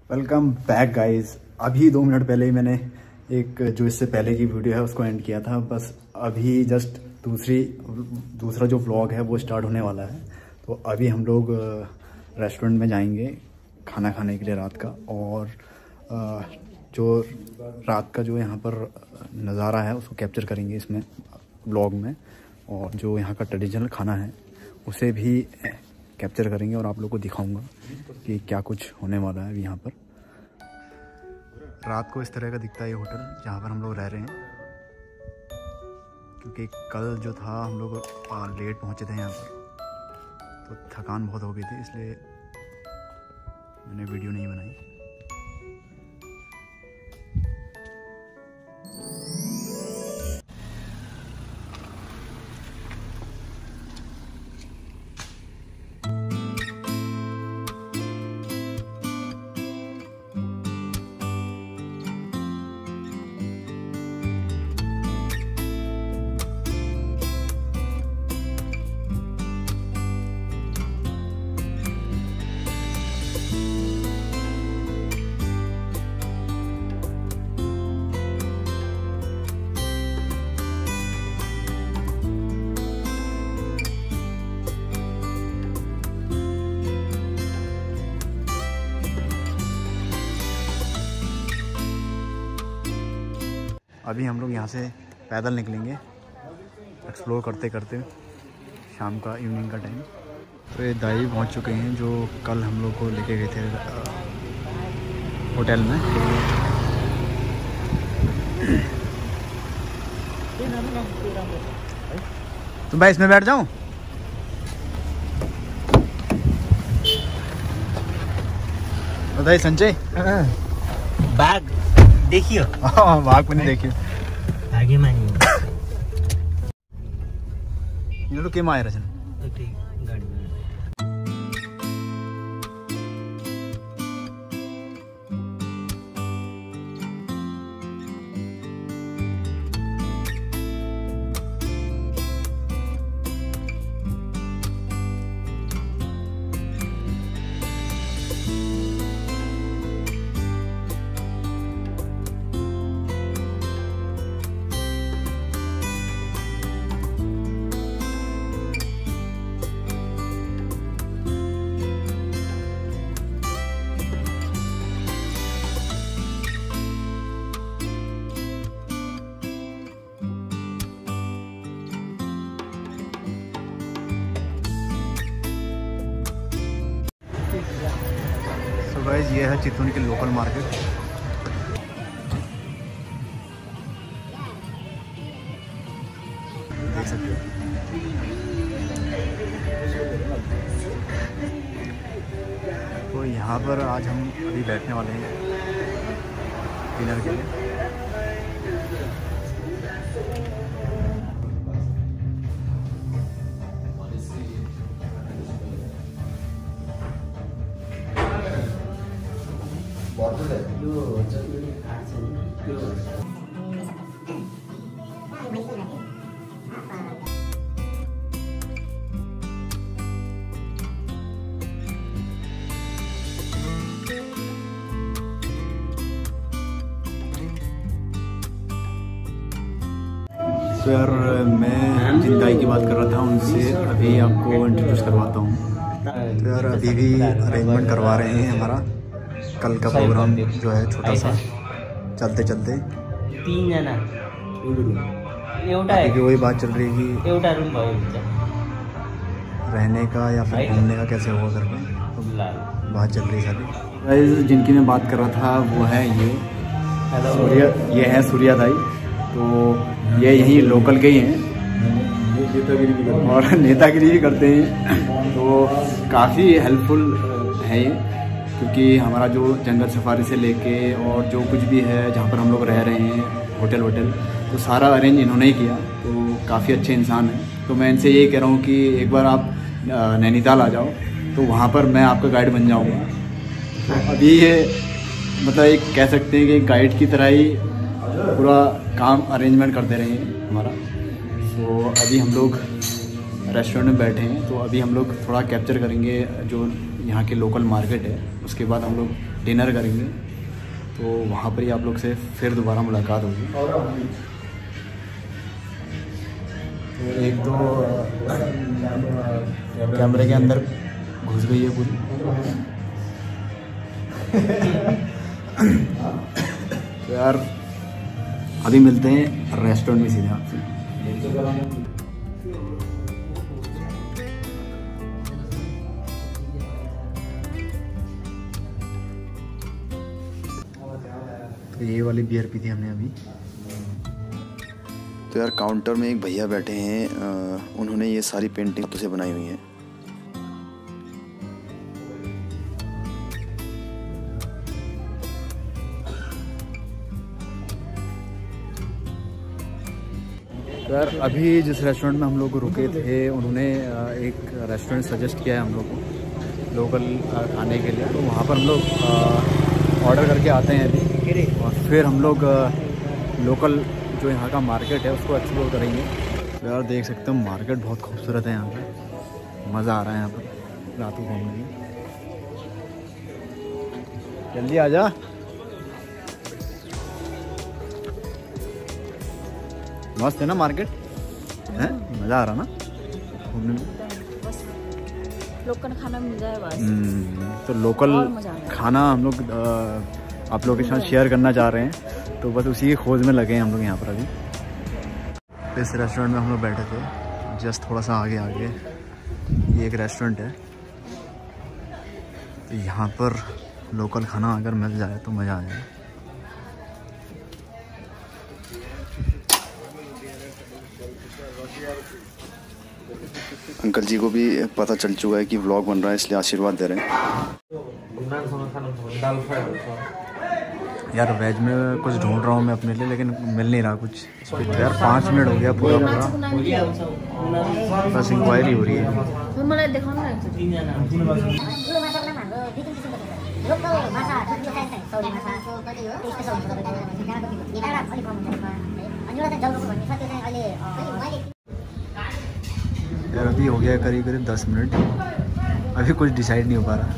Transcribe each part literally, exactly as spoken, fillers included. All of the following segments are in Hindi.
Welcome back guys. अभी दो मिनट पहले ही मैंने एक जो इससे पहले की वीडियो है उसको एंड किया था। बस अभी जस्ट दूसरी दूसरा जो व्लॉग है वो स्टार्ट होने वाला है। तो अभी हम लोग रेस्टोरेंट में जाएंगे खाना खाने के लिए रात का। और जो रात का जो यहाँ पर नज़ारा है उसको कैप्चर करेंगे इसमें व्लॉग में। और जो यहाँ का ट्रेडिशनल खाना है उसे भी कैप्चर करेंगे और आप लोग को दिखाऊंगा कि क्या कुछ होने वाला है अभी यहाँ पर। रात को इस तरह का दिखता है ये होटल जहाँ पर हम लोग रह रहे हैं, क्योंकि कल जो था हम लोग लेट पहुँचे थे यहाँ पर, तो थकान बहुत हो गई थी, इसलिए मैंने वीडियो नहीं बनाई। अभी हम लोग यहाँ से पैदल निकलेंगे एक्सप्लोर करते करते, शाम का इवनिंग का टाइम। तो ये दाई पहुँच चुके हैं जो कल हम लोग को लेके गए थे होटल में। तो भाई इसमें बैठ जाऊँ? बताइए संजय। बैग देखियो। हाँ भाग में नहीं देखियो आगे मानी ये लोग केम आए रचन गाड़ी में। तो गाइस ये है चितौन की लोकल मार्केट। देख सकते हो। तो यहाँ पर आज हम अभी बैठने वाले हैं डिनर के लिए। तो यार मैं जिन दाई की बात कर रहा था उनसे अभी आपको इंट्रोड्यूस करवाता हूँ। तो यार अभी भी अरेंजमेंट करवा रहे हैं हमारा कल का प्रोग्राम जो है छोटा सा चलते चलते। तीन जना अभी वही बात चल रही है कि रहने का या फिर घूमने का कैसे होगा करके, तो बात चल रही सारी। गाइस जिनकी मैं बात कर रहा था वो है ये सूर्या, ये है सूर्या दाई। तो ये यहीं लोकल के ही हैं और नेतागिरी भी करते हैं। तो काफ़ी हेल्पफुल है ये, क्योंकि हमारा जो जंगल सफारी से लेके और जो कुछ भी है जहाँ पर हम लोग रह रहे हैं होटल वोटल, तो सारा अरेंज इन्होंने ही किया। तो काफ़ी अच्छे इंसान हैं। तो मैं इनसे यही कह रहा हूँ कि एक बार आप नैनीताल आ जाओ तो वहाँ पर मैं आपका गाइड बन जाऊँगा। तो अभी ये मतलब एक कह सकते हैं कि गाइड की तरह ही पूरा काम अरेंजमेंट करते रहे हैं हमारा। तो अभी हम लोग रेस्टोरेंट में बैठे हैं, तो अभी हम लोग थोड़ा कैप्चर करेंगे जो यहाँ के लोकल मार्केट है, उसके बाद हम लोग डिनर करेंगे, तो वहाँ पर ही आप लोग से फिर दोबारा मुलाकात होगी। तो एक तो कैमरे के अंदर घुस गई है पूरी। तो यार अभी मिलते हैं रेस्टोरेंट में सीधे आपसे। तो ये वाली बियर पी थी हमने अभी। तो यार काउंटर में एक भैया बैठे हैं, आ, उन्होंने ये सारी पेंटिंग तुझे बनाई हुई हैं। तो यार अभी जिस रेस्टोरेंट में हम लोग रुके थे, उन्होंने एक रेस्टोरेंट सजेस्ट किया है हम लोग को लोकल खाने के लिए, तो वहाँ पर हम लोग ऑर्डर करके आते हैं अभी, और फिर हम लोग लोकल जो यहाँ का मार्केट है उसको एक्सप्लोर करेंगे। तो यार देख सकते हो मार्केट बहुत खूबसूरत है, यहाँ पर मज़ा आ रहा है यहाँ पर रात को घूमने में। जल्दी आ जा। मस्त है ना मार्केट, है मज़ा आ रहा ना घूमने में। लोकल खाना मिल जाए बस। तो लोकल खाना हम लोग आप लोगों के साथ शेयर करना चाह रहे हैं, तो बस उसी की खोज में लगे हैं हम लोग यहाँ पर अभी। इस रेस्टोरेंट में हम लोग बैठे थे, जस्ट थोड़ा सा आगे आगे ये एक रेस्टोरेंट है। तो यहाँ पर लोकल खाना अगर मिल जाए तो मज़ा आ जाए। अंकल जी को भी पता चल चुका है कि व्लॉग बन रहा है, इसलिए आशीर्वाद दे रहे हैं। यार वेज में कुछ ढूंढ रहा हूँ मैं अपने लिए, लेकिन मिल नहीं रहा कुछ। तो यार पाँच मिनट हो गया पूरा पूरा, बस इंक्वायरी हो रही है। यार अभी हो गया करीब करीब दस मिनट, अभी कुछ डिसाइड नहीं हो पा रहा।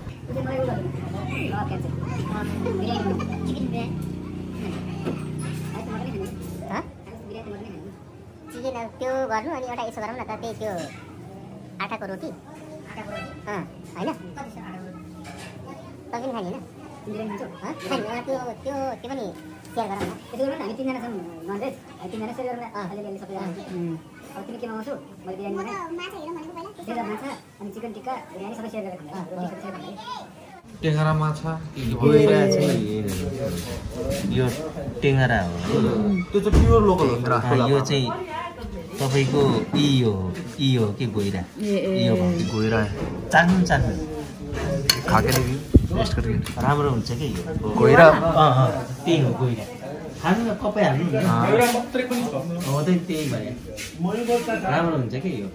त्यो गर्नु अनि एउटा यसो गरौँ न त, त्यही त्यो आटाको रोटी अँ होइन तँ पनि खाने होइन त्यो त्यो त्यो पनि सेयर गरौँ न। त्यसो गर्नु हामी तिनजना छौँ ननभेज, तिनजना सेयर गरौँ न अलिअलि सबैजना। अब तिमी के मगाउँछौ? मैले बिरयानी बनाएँ, माछा माछा अनि चिकन टिक्का बिरयानी सबै सेयर गरेर खाने, रोटी सबै सेयर खाने। टेंगरा माछा यो टेंगरा हो, त्यो चाहिँ प्योर लोकल हो। यो चाहिँ तपाईको ई हो ई हो कि गोइरा, यो भन्ने गोइरा है। चाख्नु चाख्नु खा के देखिए, टेस्ट करके राम्रो हुन्छ कि यो गोइरा। अँ अँ त्यही हो गोइरा, खानु न तपाईँ हाल्नु न। हो त्यही त्यही भयो, राम्रो हुन्छ कि यो।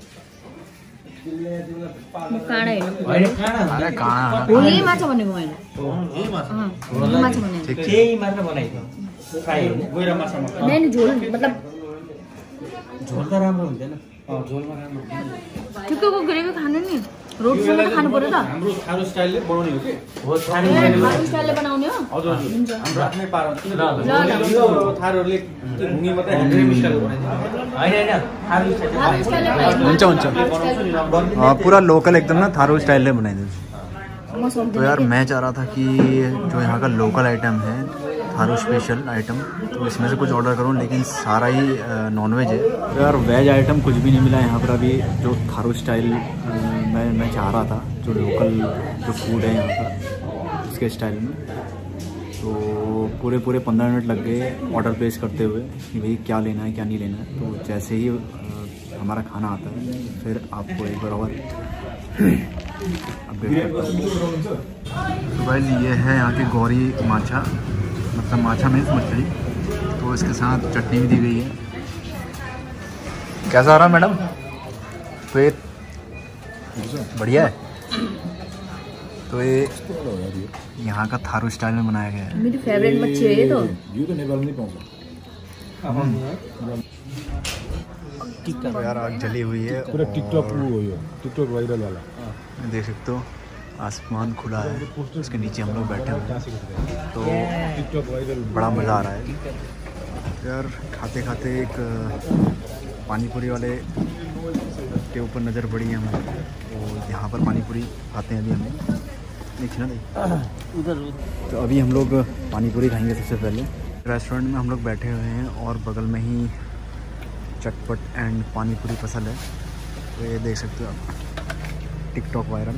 काँडा होइन काँडा कहाँ होली माछा भनेको मैले, होली माछा भनेको त्यही मात्र बनाइदियो फ्राई होइन गोइरा माछा मात्र। नहीं झोल मतलब झोल त राम्रो हुँदैन। अँ झोलमा राम्रो हुँदैन। ठिक्कको ग्रेभी खानु नि, रोटीसँग त खानु पर्यो त। हाम्रो थारू स्टाइलले बनाउने हो कि हो थारू थारू स्टाइलले बनाउने हो। हजुर हजुर हाम्रो आफ्नै पारा किन यो थारूहरूले भुङ्गी मात्रै ग्रेभी स्टाइल बनाइदिन्छ। होइन होइन थारू थारू स्टाइलले बनाउने। हुन्छ हुन्छ, हाँ पूरा लोकल एकदम ना थारू स्टाइल में बनाई दे। तो यार मैं चाह रहा था कि जो यहाँ का लोकल आइटम है थारू स्पेशल आइटम, तो इसमें से कुछ ऑर्डर करूँ, लेकिन सारा ही नॉनवेज है। तो यार वेज आइटम कुछ भी नहीं मिला यहाँ पर अभी। जो थारू स्टाइल मैं मैं चाह रहा था, जो लोकल जो फूड है यहाँ पर उसके स्टाइल में, तो पूरे पूरे पंद्रह मिनट लग गए ऑर्डर प्लेस करते हुए कि भाई क्या लेना है क्या नहीं लेना है। तो जैसे ही हमारा खाना आता है फिर आपको एक बार और अपडेट करता हूँ। तो भाई ये है यहाँ की गौरी माछा, मतलब माछा मीन्स मछली, तो इसके साथ चटनी भी दी गई है। कैसा आ रहा मैडम? पेट बढ़िया है। तो ये यहाँ का थारू स्टाइल में बनाया गया है। मेरी फेवरेट मच्छी है ये तो। यो तो नेपाल में पाउँछ। तो यार आग जली हुई है, पूरा टिकटॉक वो हो यो टिकटॉक वायरल वाला। देख सकते हो आसमान खुला है, उसके नीचे हम लोग बैठे हुए हैं, तो बड़ा मज़ा आ रहा है यार। खाते खाते एक पानी पूरी वाले के ऊपर नज़र पड़ी है हमें, तो यहाँ पर पानी पूरी खाते हैं अभी हमें, देखिए ना भाई उधर। तो अभी हम लोग पानी पूरी खाएंगे सबसे पहले। रेस्टोरेंट में हम लोग बैठे हुए हैं और बगल में ही चटपट एंड पानी पूरी पसंद है, तो ये देख सकते हो आप, टिकटॉक वायरल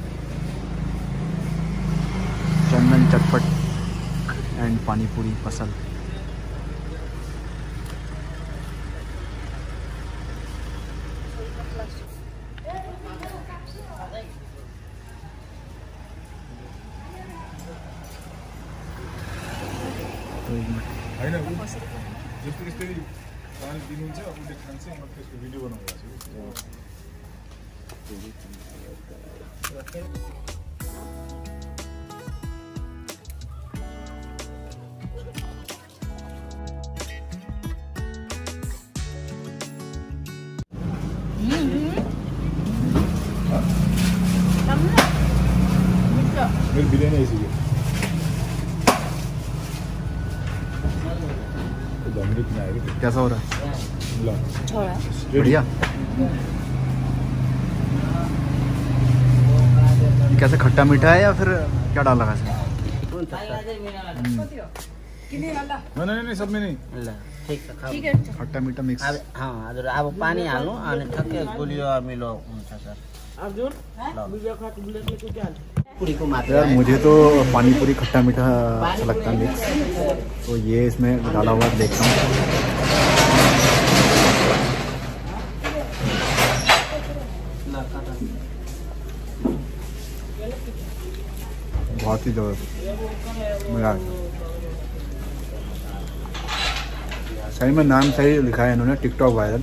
चंदन चटपट एंड पानी पूरी पसंद। भिडियो बनाउँछु। मेरो बिरयानी आइसक्यो। कैसा हो रहा है? बढ़िया। कैसे खट्टा मीठा है या फिर क्या डाला है इसमें? नहीं नहीं सब में नहीं। ठीक है, खट्टा मीठा मिक्स। हाँ हजुर, अब पानी हाल्नु अनि ठक्कै गुलियो मिलो हुन्छ सर। पूरीको मात्रा यार मुझे तो पानी पूरी खट्टा मीठा अच्छा लगता है मिक्स, तो ये इसमें डाला हुआ देखता हूँ। बहुत ही जबरदस्त मजा आ गया। सही में नाम सही लिखा है इन्होंने, टिकटॉक वायरल।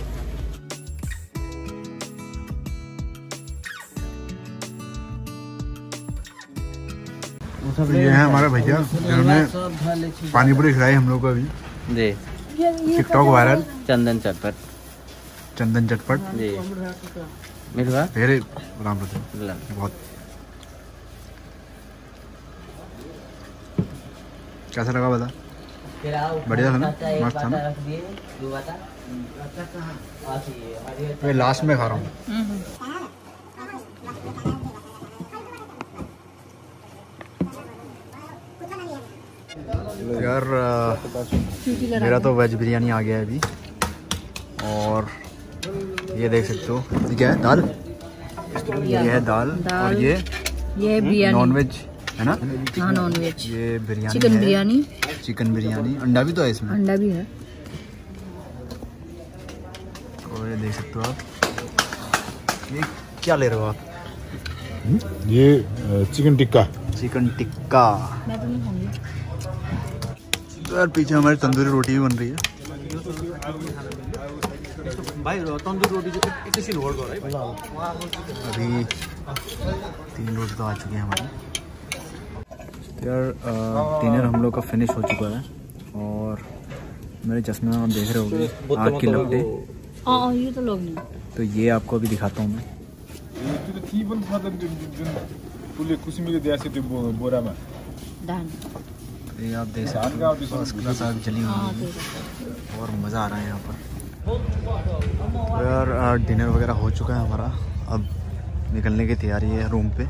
तो ये है हमारे भैया जिन्होंने पानी पूरी खिलाई हम लोग को अभी जी। टिकटॉक वायरल चंदन चटपट चंदन चटपट जी। मिठवा धेरै राम्रो थियो, बहुत। कैसा लगा बता? बढ़िया था ना, मस्त था ना। मैं लास्ट में खा रहा हूँ। यार मेरा तो वेज बिरयानी आ गया है अभी, और ये देख सकते हो ये क्या है, दाल। ये है दाल, दाल और ये ये बिरयानी नॉन वेज है ना? हाँ नॉन वेज। ये बिरयानी, चिकन बिरयानी, चिकन बिरयानी, अंडा भी तो है इसमें। अंडा भी है। और ये देख सकते हो आप, ये क्या ले रहे हो आप? ये चिकन टिक्का। चिकन टिक्का। मैं तो नहीं खाऊंगी। तो यार पीछे हमारी तंदूरी रोटी भी बन रही है भाई, तंदूरी रोटी एकैछिन होल्ड गर है। अभी तीन रोटी तो आ चुकी है हमारी। तो यार डिनर हम लोग का फिनिश हो चुका है, और मेरे चश्मे में आप देख रहे होंगे आग की लपटें। हाँ ये तो लोग नहीं। तो ये आपको अभी दिखाता हूँ मैं। बोरामा दान ये आप देख सकते हो, फर्स्ट क्लास आग जली हुई है और मज़ा आ रहा है यहाँ पर। तो यार डिनर वगैरह हो चुका है हमारा, अब निकलने की तैयारी है रूम पे।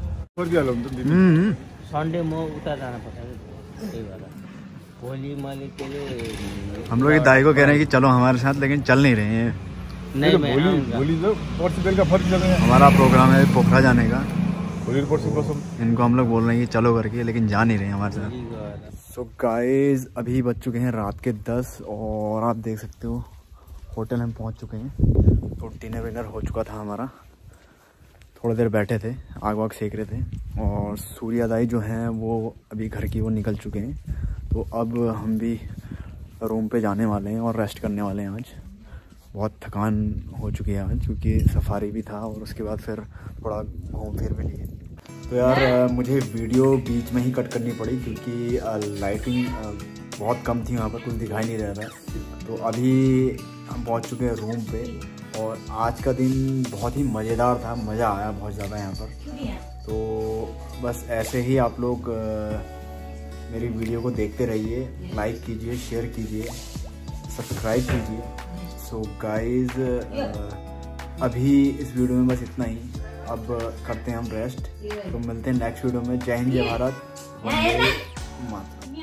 संडे म उता जाना पर्छ त्यही भएर भोलि मैले के अरे हम लोग ये दाई को कह रहे हैं कि चलो हमारे साथ, लेकिन चल नहीं रहे हैं। नहीं मैं आऊंगा। हमारा प्रोग्राम है पोखरा जाने का, इनको हम लोग बोल रहे हैं कि चलो करके, लेकिन जा नहीं रहे हैं हमारे साथ। सो गाइस अभी बज चुके हैं रात के दस, और आप देख सकते हो होटल हम पहुंच चुके हैं। तो डिनर विनर हो चुका था हमारा, थोड़ी देर बैठे थे, आग वाग सेक रहे थे, और सूर्या दाई जो हैं वो अभी घर की वो निकल चुके हैं। तो अब हम भी रूम पे जाने वाले हैं और रेस्ट करने वाले हैं। आज बहुत थकान हो चुकी है आज, क्योंकि सफारी भी था और उसके बाद फिर थोड़ा घूम फिर भी लिए। तो यार मुझे वीडियो बीच में ही कट करनी पड़ी, क्योंकि लाइटिंग बहुत कम थी, वहाँ पर कुछ दिखाई नहीं रहा था। तो अभी हम पहुँच चुके हैं रूम पे, और आज का दिन बहुत ही मज़ेदार था, मज़ा आया बहुत ज़्यादा यहाँ पर। तो बस ऐसे ही आप लोग मेरी वीडियो को देखते रहिए, लाइक कीजिए, शेयर कीजिए, सब्सक्राइब कीजिए। सो गाइस अभी इस वीडियो में बस इतना ही। अब करते हैं हम रेस्ट, तो मिलते हैं नेक्स्ट वीडियो में। जय हिंद, जय भारत, वंदे मातरम।